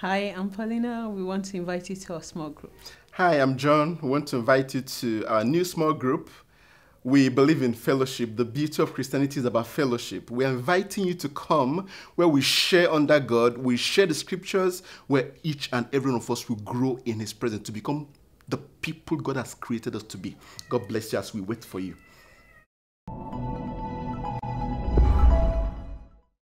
Hi, I'm Pulina. We want to invite you to our small group. Hi, I'm John. We want to invite you to our new small group. We believe in fellowship. The beauty of Christianity is about fellowship. We're inviting you to come where we share under God, we share the scriptures, where each and every one of us will grow in His presence to become the people God has created us to be. God bless you as we wait for you.